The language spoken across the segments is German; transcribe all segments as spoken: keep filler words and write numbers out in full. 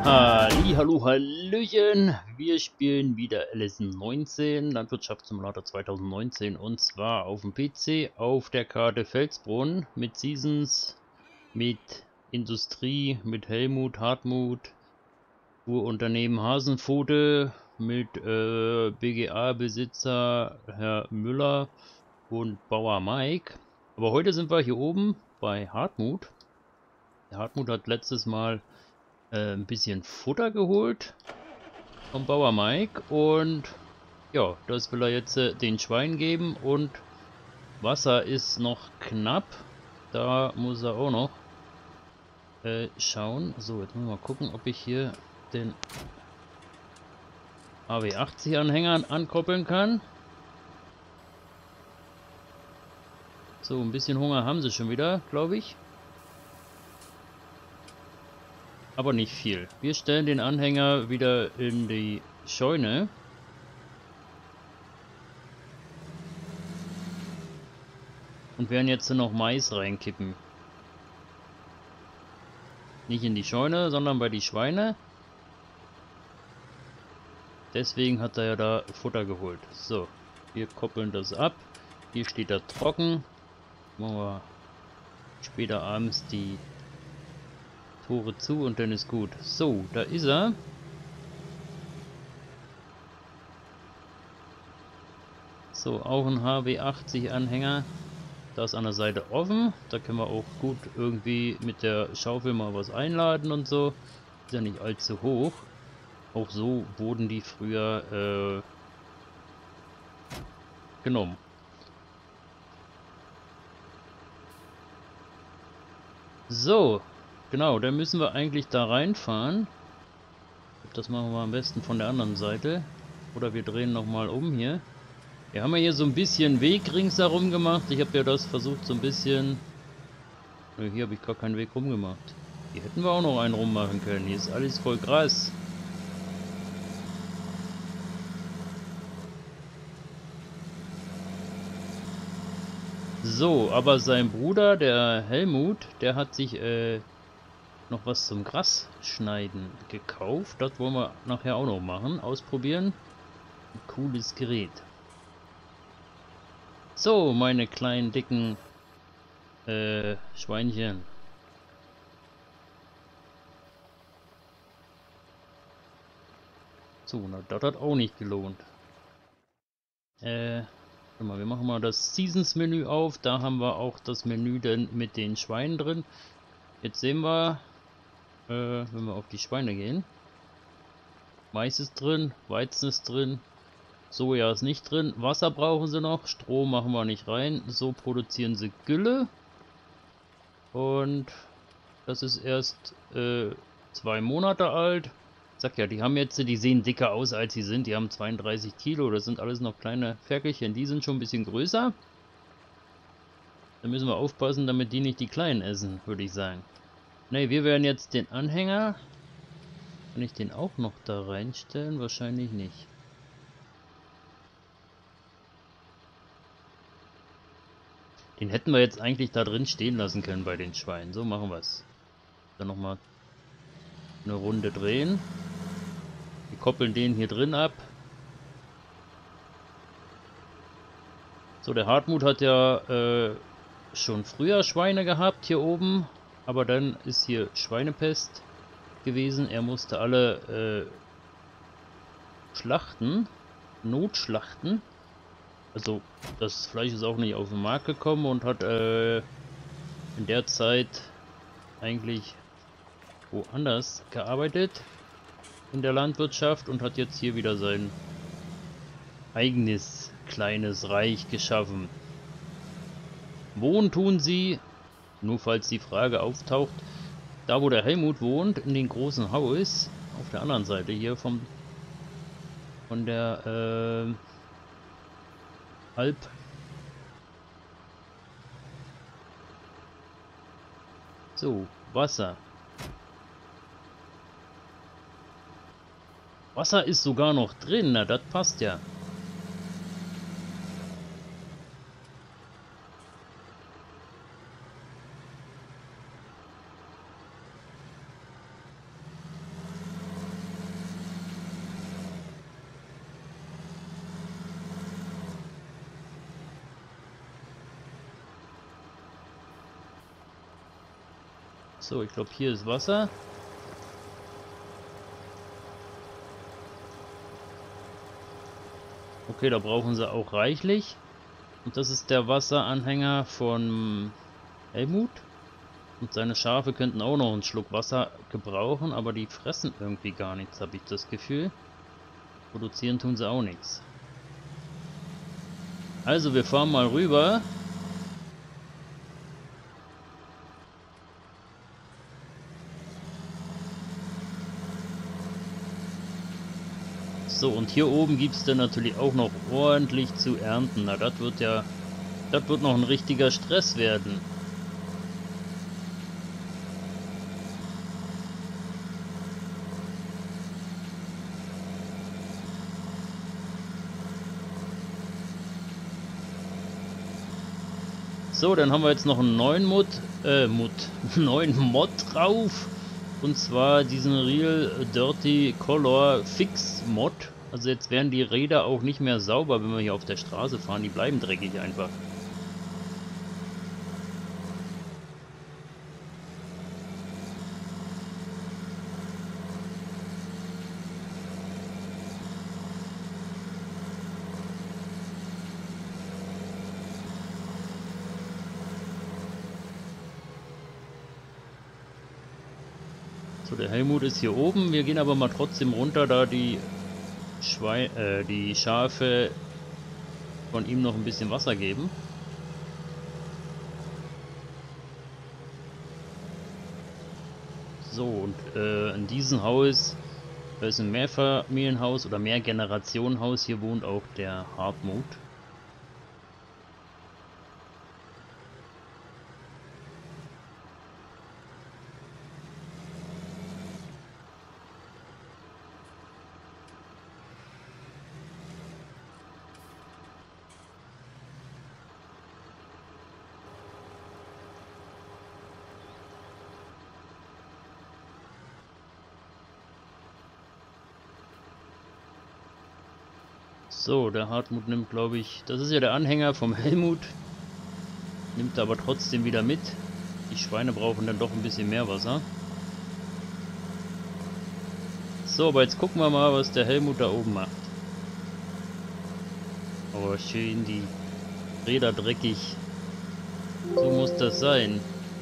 Halli, hallo, hallöchen! Wir spielen wieder L S neunzehn, Landwirtschaftssimulator zweitausendneunzehn, und zwar auf dem P C auf der Karte Felsbrunn mit Seasons, mit Industrie, mit Helmut, Hartmut, Urunternehmen Hasenpfote, mit äh, B G A-Besitzer Herr Müller und Bauer Mike. Aber heute sind wir hier oben bei Hartmut. Der Hartmut hat letztes Mal äh, ein bisschen Futter geholt vom Bauer Mike, und ja, das will er jetzt äh, den Schweinen geben, und Wasser ist noch knapp. Da muss er auch noch äh, schauen. So, jetzt müssen wir mal gucken, ob ich hier den A W achtzig Anhänger ankoppeln kann. So, ein bisschen Hunger haben sie schon wieder, glaube ich. Aber nicht viel. Wir stellen den Anhänger wieder in die Scheune. Und werden jetzt noch Mais reinkippen. Nicht in die Scheune, sondern bei die Schweine. Deswegen hat er ja da Futter geholt. So, wir koppeln das ab. Hier steht er trocken. Machen wir später abends die Tore zu und dann ist gut. So, da ist er. So, auch ein H W achtzig Anhänger. Da ist an der Seite offen. Da können wir auch gut irgendwie mit der Schaufel mal was einladen und so. Ist ja nicht allzu hoch. Auch so wurden die früher äh, genommen. So, genau, dann müssen wir eigentlich da reinfahren. Das machen wir am besten von der anderen Seite. Oder wir drehen nochmal um hier. Wir haben ja hier so ein bisschen Weg ringsherum gemacht. Ich habe ja das versucht so ein bisschen... Nö, hier habe ich gar keinen Weg rumgemacht. Hier hätten wir auch noch einen rummachen können. Hier ist alles voll Gras. So, aber sein Bruder, der Helmut, der hat sich äh, noch was zum Grasschneiden gekauft. Das wollen wir nachher auch noch machen. Ausprobieren. Ein cooles Gerät. So, meine kleinen, dicken äh, Schweinchen. So, na, das hat auch nicht gelohnt. Äh, warte mal, wir machen mal das Seasons-Menü auf. Da haben wir auch das Menü denn mit den Schweinen drin. Jetzt sehen wir, äh, wenn wir auf die Schweine gehen. Mais ist drin, Weizen ist drin, Soja ist nicht drin, Wasser brauchen sie noch, Strom machen wir nicht rein. So produzieren sie Gülle. Und das ist erst äh, zwei Monate alt. Ich sag ja, die haben jetzt, die sehen dicker aus, als sie sind. Die haben zweiunddreißig Kilo. Das sind alles noch kleine Ferkelchen. Die sind schon ein bisschen größer. Da müssen wir aufpassen, damit die nicht die Kleinen essen, würde ich sagen. Ne, wir werden jetzt den Anhänger... Kann ich den auch noch da reinstellen? Wahrscheinlich nicht. Den hätten wir jetzt eigentlich da drin stehen lassen können bei den Schweinen. So machen wir es. Dann nochmal eine Runde drehen. Wir koppeln den hier drin ab. So, der Hartmut hat ja äh, schon früher Schweine gehabt hier oben. Aber dann ist hier Schweinepest gewesen. Er musste alle äh, schlachten. Notschlachten. Also das Fleisch ist auch nicht auf den Markt gekommen und hat äh, in der Zeit eigentlich woanders gearbeitet in der Landwirtschaft und hat jetzt hier wieder sein eigenes kleines Reich geschaffen. Wohnen tun sie, nur falls die Frage auftaucht, da wo der Helmut wohnt, in dem großen Haus, auf der anderen Seite hier vom von der äh, Alp. So, Wasser. Wasser ist sogar noch drin, na das passt ja. So, ich glaube, hier ist Wasser. Okay, da brauchen sie auch reichlich. Und das ist der Wasseranhänger von Helmut. Und seine Schafe könnten auch noch einen Schluck Wasser gebrauchen, aber die fressen irgendwie gar nichts, habe ich das Gefühl. Produzieren tun sie auch nichts. Also, wir fahren mal rüber. So, und hier oben gibt es dann natürlich auch noch ordentlich zu ernten. Na, das wird ja, das wird noch ein richtiger Stress werden. So, dann haben wir jetzt noch einen neuen Mod, äh, Mod, neuen Mod drauf. Und zwar diesen Real Dirty Color Fix Mod. Also jetzt werden die Räder auch nicht mehr sauber, wenn wir hier auf der Straße fahren. Die bleiben dreckig einfach. So, der Helmut ist hier oben. Wir gehen aber mal trotzdem runter, da die Schwein äh, die Schafe von ihm noch ein bisschen Wasser geben. So, und äh, in diesem Haus, da ist ein Mehrfamilienhaus oder Mehrgenerationenhaus. Hier wohnt auch der Hartmut. So, der Hartmut nimmt, glaube ich, das ist ja der Anhänger vom Helmut, nimmt aber trotzdem wieder mit. Die Schweine brauchen dann doch ein bisschen mehr Wasser. So, aber jetzt gucken wir mal, was der Helmut da oben macht. Oh, schön die Räder dreckig. So muss das sein.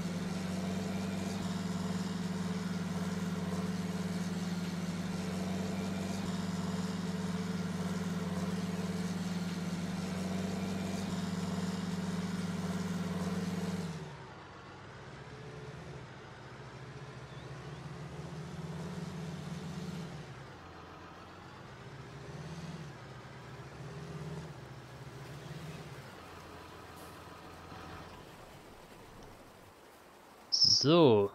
So.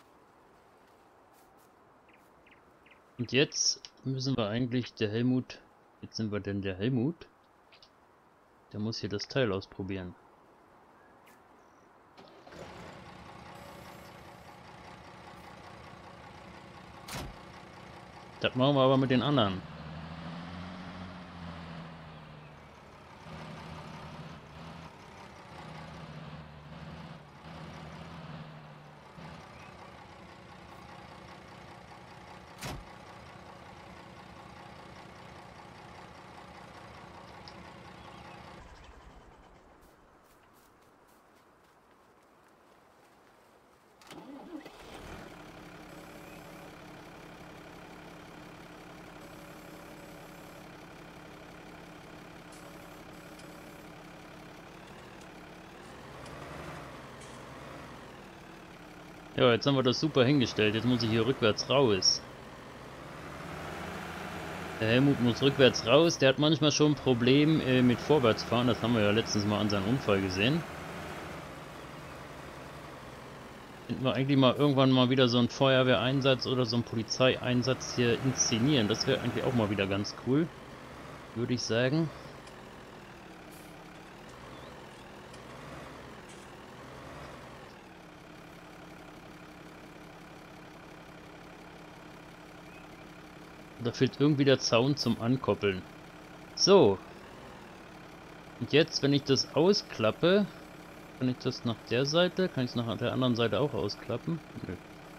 Und jetzt müssen wir eigentlich der Helmut, jetzt sind wir denn der Helmut, der muss hier das Teil ausprobieren. Das machen wir aber mit den anderen. Ja, jetzt haben wir das super hingestellt. Jetzt muss ich hier rückwärts raus. Der Helmut muss rückwärts raus. Der hat manchmal schon ein Problem äh, mit Vorwärtsfahren. Das haben wir ja letztens mal an seinem Unfall gesehen. Könnten wir eigentlich mal irgendwann mal wieder so einen Feuerwehreinsatz oder so einen Polizeieinsatz hier inszenieren. Das wäre eigentlich auch mal wieder ganz cool, würde ich sagen. Da fehlt irgendwie der Zaun zum Ankoppeln. So. Und jetzt, wenn ich das ausklappe, Kann ich das nach der Seite? Kann ich es nach der anderen Seite auch ausklappen? Nö.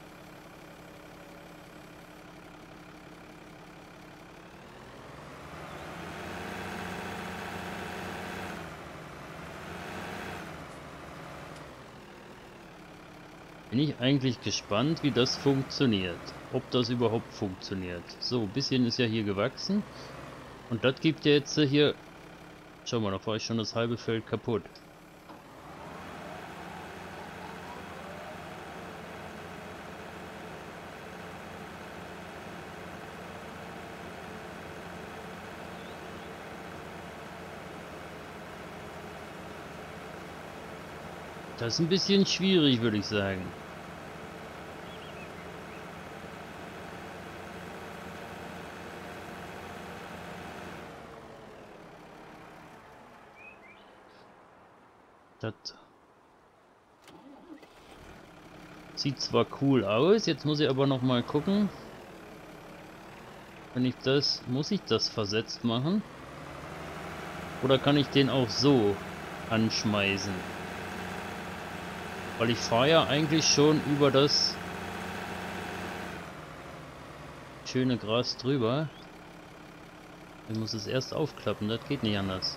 Bin ich eigentlich gespannt, wie das funktioniert. Ob das überhaupt funktioniert. So, ein bisschen ist ja hier gewachsen. Und das gibt ja jetzt hier... Schau mal, da fahre ich schon das halbe Feld kaputt. Das ist ein bisschen schwierig, würde ich sagen. Das sieht zwar cool aus, jetzt muss ich aber noch mal gucken. Wenn ich das, muss ich das versetzt machen? Oder kann ich den auch so anschmeißen? Weil ich fahre ja eigentlich schon über das schöne Gras drüber. Ich muss es erst aufklappen, das geht nicht anders.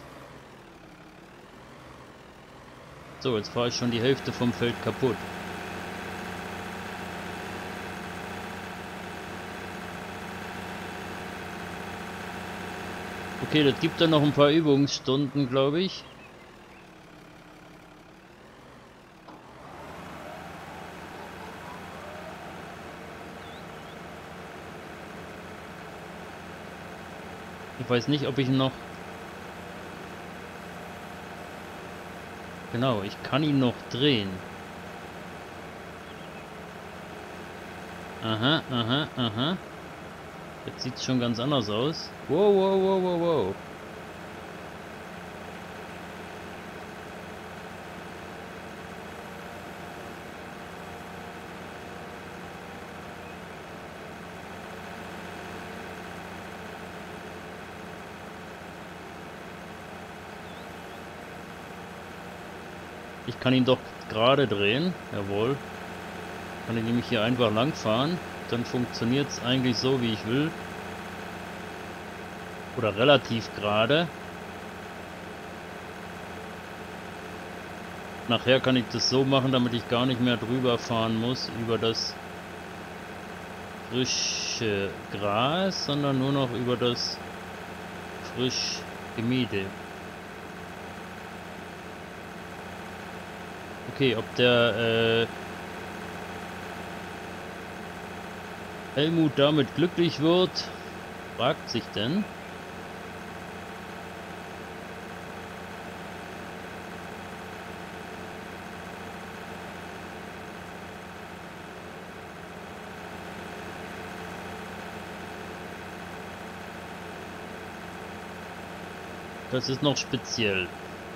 So, jetzt fahre ich schon die Hälfte vom Feld kaputt. Okay, das gibt dann noch ein paar Übungsstunden, glaube ich. Ich weiß nicht, ob ich noch... Genau, ich kann ihn noch drehen. Aha, aha, aha. Jetzt sieht es schon ganz anders aus. Wow, wow, wow, wow, wow. Ich kann ihn doch gerade drehen. Jawohl. Kann ich nämlich hier einfach lang fahren. Dann funktioniert es eigentlich so, wie ich will. Oder relativ gerade. Nachher kann ich das so machen, damit ich gar nicht mehr drüber fahren muss über das frische Gras, sondern nur noch über das frisch gemähte. Okay, ob der äh, Helmut damit glücklich wird, fragt sich denn. Das ist noch speziell.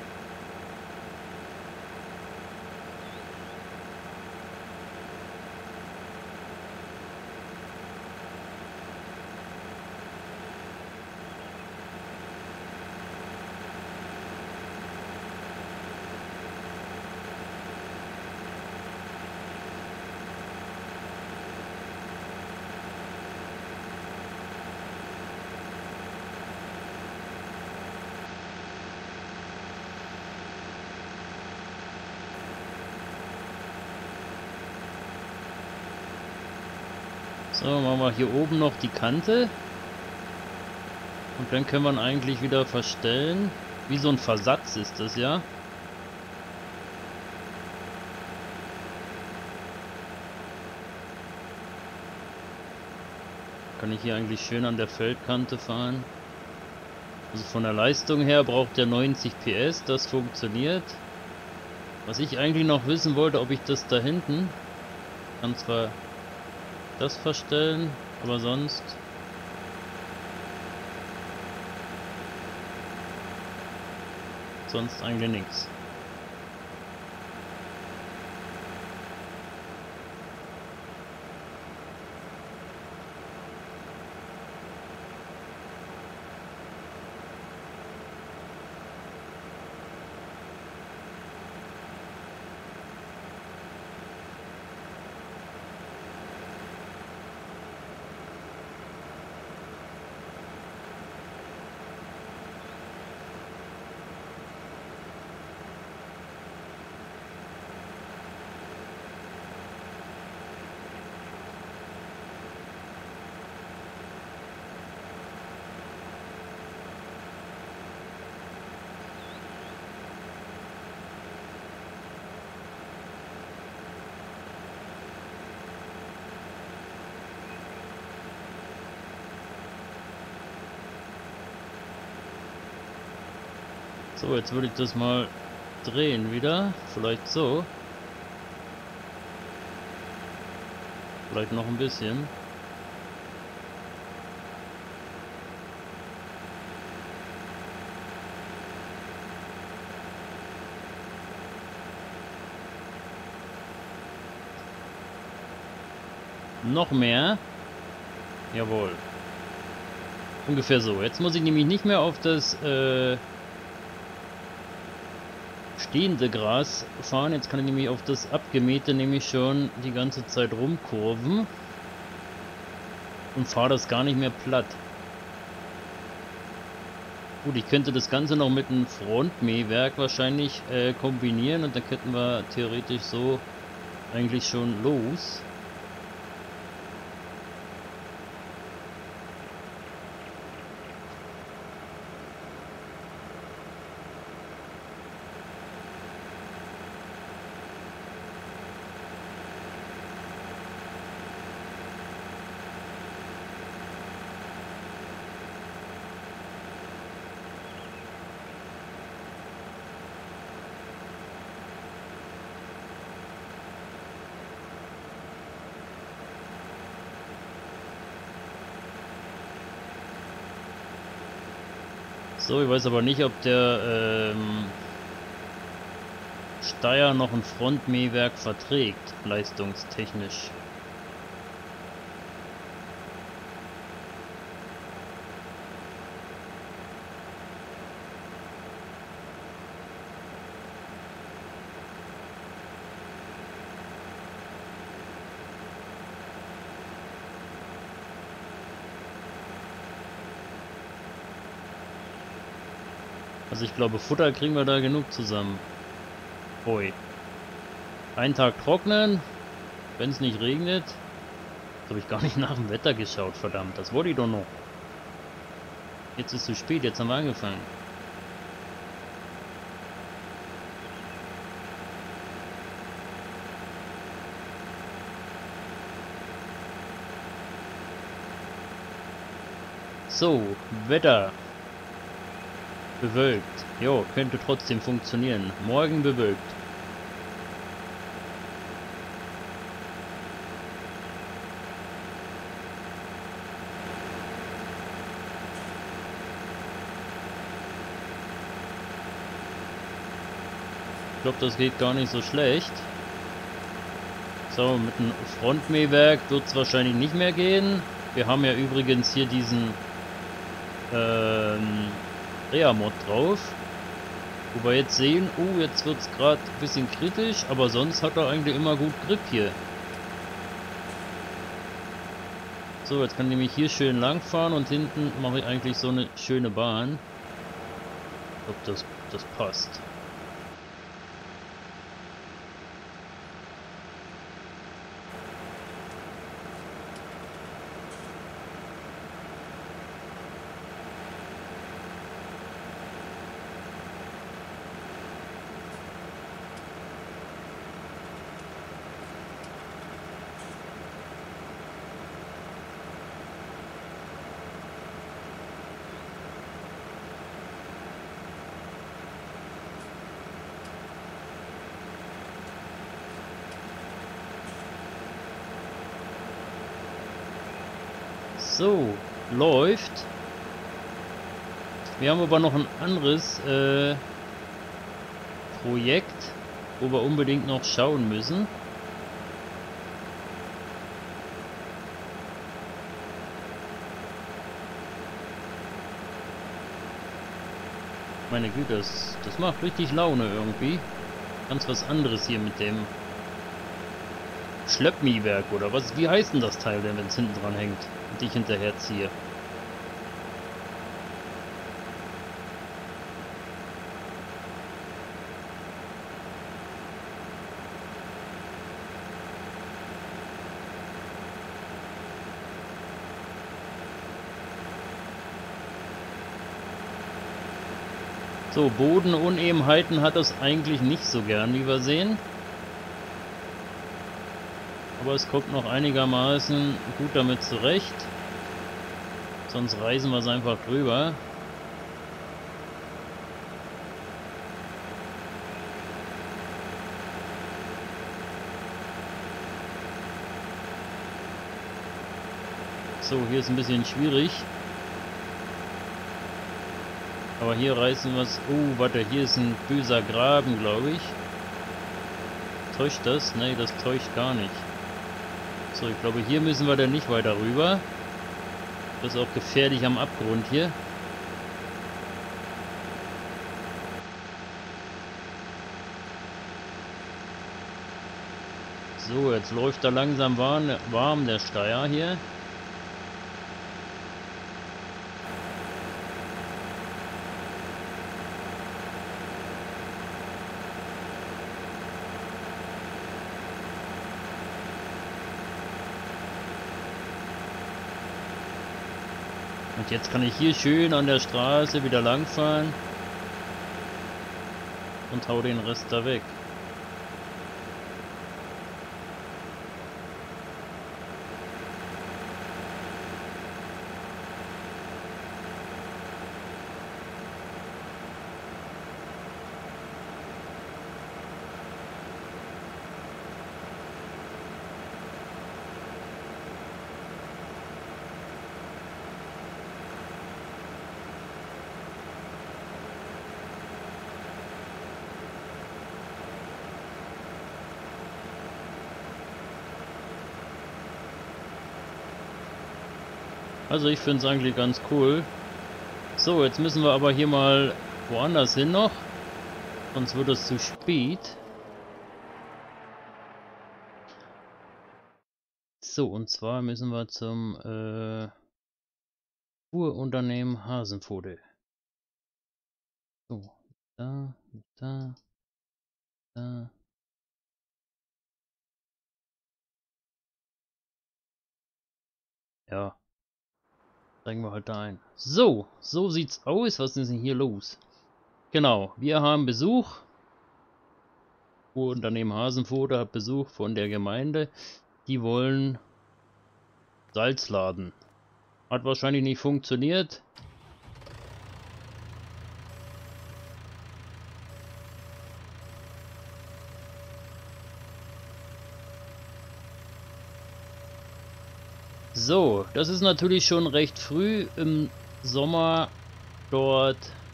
So, machen wir hier oben noch die Kante. Und dann können wir ihn eigentlich wieder verstellen. Wie so ein Versatz ist das ja. Kann ich hier eigentlich schön an der Feldkante fahren. Also von der Leistung her braucht der neunzig P S, das funktioniert. Was ich eigentlich noch wissen wollte, ob ich das da hinten, kann zwar das verstellen, aber sonst sonst eigentlich nichts. So, jetzt würde ich das mal drehen wieder. Vielleicht so. Vielleicht noch ein bisschen. Noch mehr. Jawohl. Ungefähr so. Jetzt muss ich nämlich nicht mehr auf das äh, stehende Gras fahren. Jetzt kann ich nämlich auf das abgemähte nämlich schon die ganze Zeit rumkurven. Und fahre das gar nicht mehr platt. Gut, ich könnte das Ganze noch mit einem Frontmähwerk wahrscheinlich äh, kombinieren. Und dann könnten wir theoretisch so eigentlich schon los. So, ich weiß aber nicht, ob der ähm, Steyr noch ein Frontmähwerk verträgt, leistungstechnisch. Also ich glaube, Futter kriegen wir da genug zusammen. Ui. Einen Tag trocknen, wenn es nicht regnet. Jetzt habe ich gar nicht nach dem Wetter geschaut, verdammt. Das wollte ich doch noch. Jetzt ist es zu spät, jetzt haben wir angefangen. So, Wetter. Bewölkt. Jo, könnte trotzdem funktionieren. Morgen bewölkt. Ich glaube, das geht gar nicht so schlecht. So, mit dem Frontmähwerk wird es wahrscheinlich nicht mehr gehen. Wir haben ja übrigens hier diesen ähm, Rea-Mod drauf. Wo wir jetzt sehen, oh, jetzt wird es gerade ein bisschen kritisch, aber sonst hat er eigentlich immer gut Grip hier. So, jetzt kann ich nämlich hier schön lang fahren und hinten mache ich eigentlich so eine schöne Bahn. Ich glaube, das, das passt. So, läuft. Wir haben aber noch ein anderes äh, Projekt, wo wir unbedingt noch schauen müssen. Meine Güte, das, das macht richtig Laune irgendwie. Ganz was anderes hier mit dem Schleppmähwerk oder was? Wie heißt denn das Teil denn, wenn es hinten dran hängt und ich hinterher ziehe? So, Bodenunebenheiten hat das eigentlich nicht so gern, wie wir sehen. Aber es kommt noch einigermaßen gut damit zurecht. Sonst reißen wir es einfach drüber. So, hier ist ein bisschen schwierig. Aber hier reißen wir es... Oh, warte, hier ist ein böser Graben, glaube ich. Täuscht das? Nee, das täuscht gar nicht. So, ich glaube, hier müssen wir dann nicht weiter rüber. Das ist auch gefährlich am Abgrund hier. So, jetzt läuft er langsam warm, warm der Steier hier. Und jetzt kann ich hier schön an der Straße wieder langfahren und hau den Rest da weg. Also ich finde es eigentlich ganz cool. So, jetzt müssen wir aber hier mal woanders hin noch. Sonst wird es zu spät. So, und zwar müssen wir zum äh, Urunternehmen Hasenpfote. So, da, da, da. Ja, steigen wir halt da ein. So, so sieht's aus. Was ist denn hier los? Genau, wir haben Besuch. Urunternehmen Hasenpfote hat Besuch von der Gemeinde. Die wollen Salz laden. Hat wahrscheinlich nicht funktioniert. So, das ist natürlich schon recht früh im Sommer dort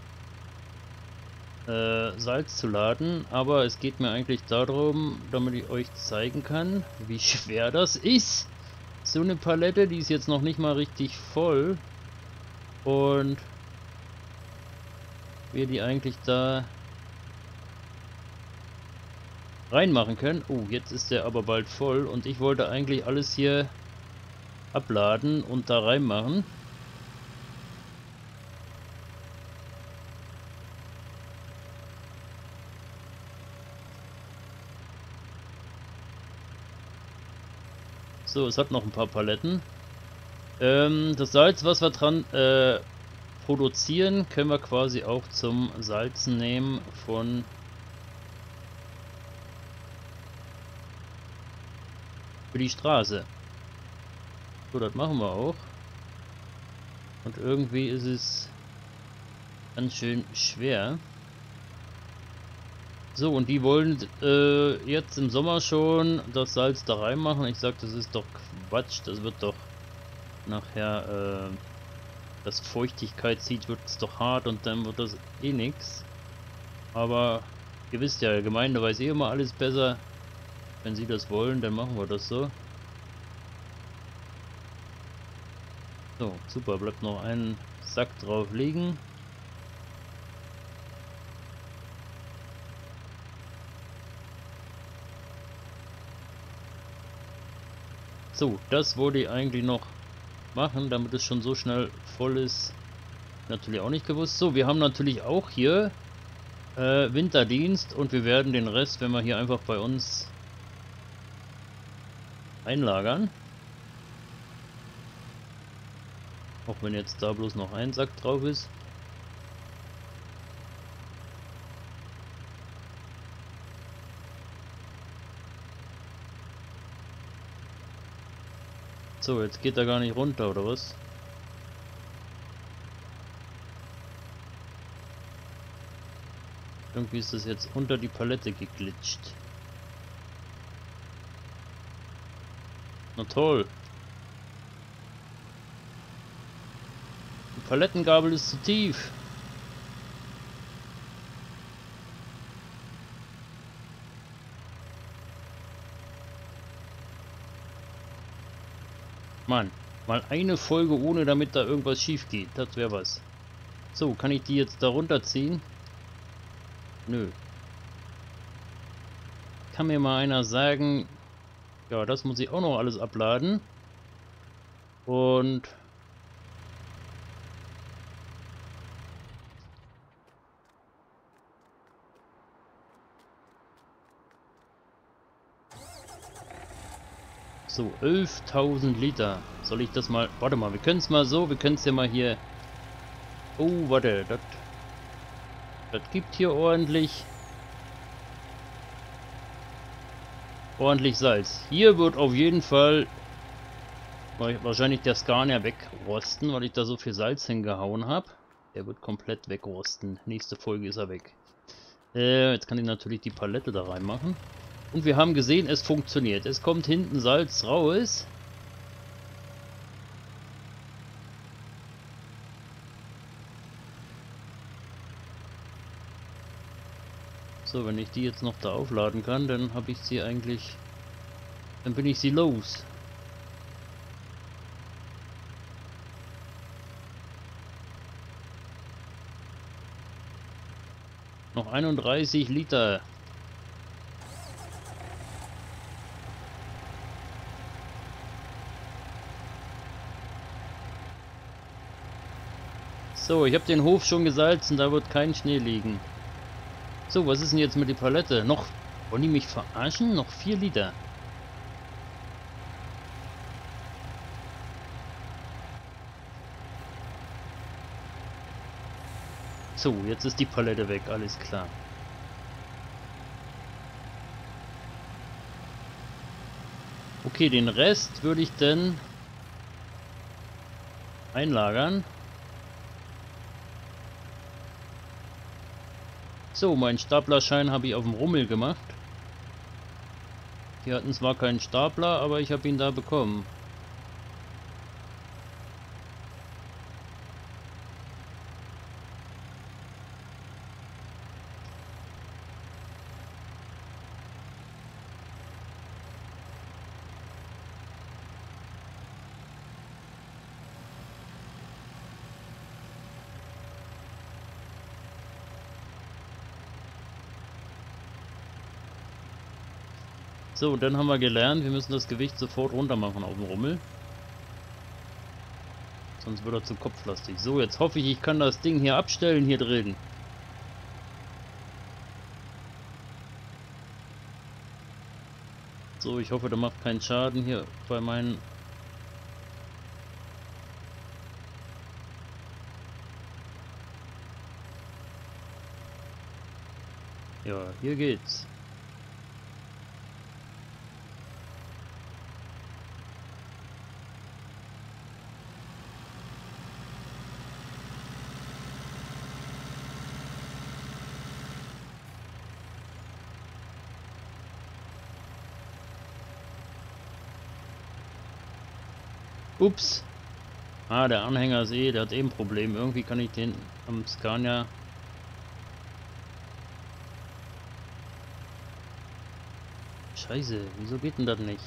äh, Salz zu laden, aber es geht mir eigentlich darum, damit ich euch zeigen kann, wie schwer das ist. So eine Palette, die ist jetzt noch nicht mal richtig voll und wir die eigentlich da reinmachen können. Oh, jetzt ist der aber bald voll und ich wollte eigentlich alles hier abladen und da reinmachen. So, es hat noch ein paar Paletten. Ähm, das Salz, was wir dran äh, produzieren, können wir quasi auch zum Salzen nehmen von für die Straße. So, das machen wir auch. Und irgendwie ist es ganz schön schwer. So, und die wollen äh, jetzt im Sommer schon das Salz da reinmachen. Ich sag, das ist doch Quatsch. Das wird doch nachher, äh, das Feuchtigkeit zieht, wird es doch hart und dann wird das eh nix. Aber ihr wisst ja, die Gemeinde weiß eh immer alles besser. Wenn sie das wollen, dann machen wir das so. So, super, bleibt noch ein Sack drauf liegen. So, das wollte ich eigentlich noch machen, damit es schon so schnell voll ist. Natürlich auch nicht gewusst. So, wir haben natürlich auch hier äh, Winterdienst und wir werden den Rest, wenn wir hier einfach bei uns einlagern. Auch wenn jetzt da bloß noch ein Sack drauf ist. So, jetzt geht er gar nicht runter, oder was? Irgendwie ist das jetzt unter die Palette geglitscht. Na toll. Palettengabel ist zu tief. Mann, mal eine Folge ohne, damit da irgendwas schief geht. Das wäre was. So, kann ich die jetzt da runterziehen? Nö. Kann mir mal einer sagen, ja, das muss ich auch noch alles abladen. Und so, elftausend Liter. Soll ich das mal... Warte mal, wir können es mal so, wir können es ja mal hier... Oh, warte, das... Das gibt hier ordentlich... ordentlich Salz. Hier wird auf jeden Fall wahrscheinlich der Scania wegrosten, weil ich da so viel Salz hingehauen habe. Der wird komplett wegrosten. Nächste Folge ist er weg. Äh, jetzt kann ich natürlich die Palette da reinmachen. Und wir haben gesehen, es funktioniert. Es kommt hinten Salz raus. So, wenn ich die jetzt noch da aufladen kann, dann habe ich sie eigentlich... Dann bin ich sie los. Noch einunddreißig Liter. So, ich habe den Hof schon gesalzen, da wird kein Schnee liegen. So, was ist denn jetzt mit der Palette? Noch, wollen die mich verarschen? Noch vier Liter. So, jetzt ist die Palette weg, alles klar. Okay, den Rest würde ich dann einlagern. So, meinen Staplerschein habe ich auf dem Rummel gemacht. Die hatten zwar keinen Stapler, aber ich habe ihn da bekommen. So, dann haben wir gelernt, wir müssen das Gewicht sofort runter machen auf dem Rummel. Sonst wird er zu kopflastig. So, jetzt hoffe ich, ich kann das Ding hier abstellen hier drin. So, ich hoffe, der macht keinen Schaden hier bei meinen... Ja, hier geht's. Ups. Ah, der Anhänger ist eh, der hat eben ein Problem. Irgendwie kann ich den am Scania... Scheiße, wieso geht denn das nicht?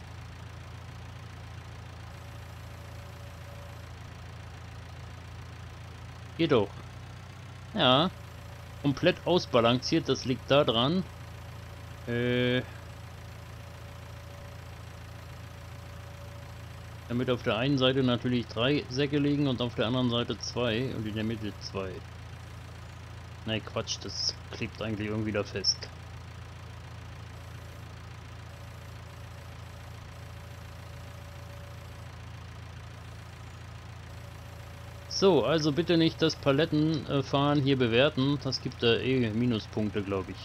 Geht doch. Ja. Komplett ausbalanciert, das liegt da dran. Äh... Damit auf der einen Seite natürlich drei Säcke liegen und auf der anderen Seite zwei und in der Mitte zwei. Ne, Quatsch, das klebt eigentlich irgendwie da fest. So, also bitte nicht das Palettenfahren hier bewerten, das gibt da eh Minuspunkte, glaube ich.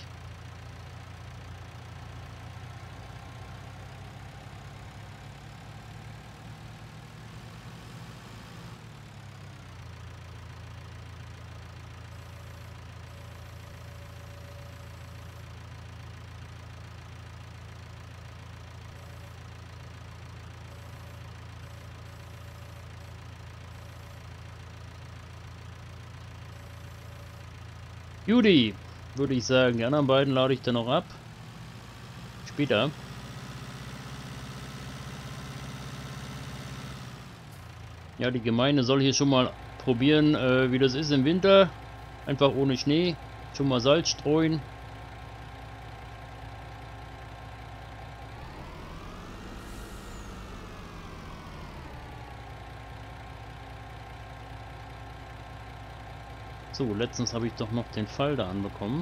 Judy, würde ich sagen. Die anderen beiden lade ich dann noch ab. Später. Ja, die Gemeinde soll hier schon mal probieren, äh, wie das ist im Winter. Einfach ohne Schnee. Schon mal Salz streuen. So, letztens habe ich doch noch den Fall da anbekommen.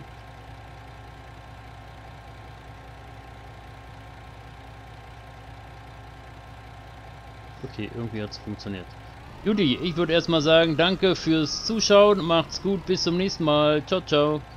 Okay, irgendwie hat es funktioniert. Judy, ich würde erstmal sagen, danke fürs Zuschauen. Macht's gut, bis zum nächsten Mal. Ciao, ciao.